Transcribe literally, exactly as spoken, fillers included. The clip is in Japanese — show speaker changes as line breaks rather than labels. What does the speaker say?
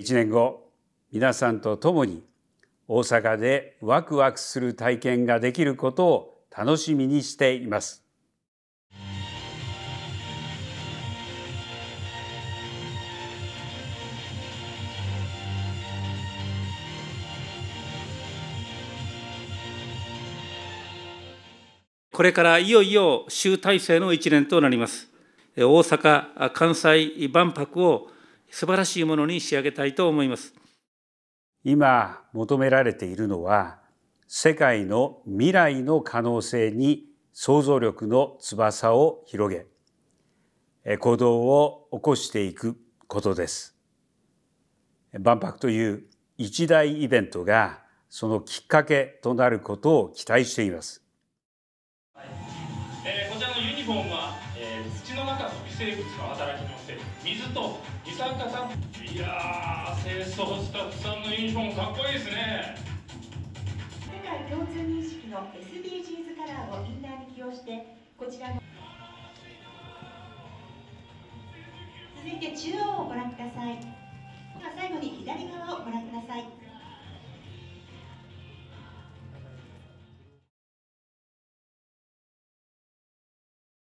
いちねんご、皆さんと共に大阪でワクワクする体験ができることを楽しみにしています。
これからいよいよ集大成のいちねんとなります。大阪・関西万博を素晴らしいものに仕上げたいと思います。
今求められているのは、世界の未来の可能性に想像力の翼を広げ、行動を起こしていくことです。万博という一大イベントがそのきっかけとなることを期待しています。
はい、えー、こちらのユニフォームは、えー、土の中の微生物の働きによって水と二酸化炭素、いやー、清掃スタッフさんのユニフォームかっこいいですね。
世界共通認識の エスディージーズ カラーをインナーに起用して、こちらの続いて中央をご覧ください。では最後に左側をご覧ください。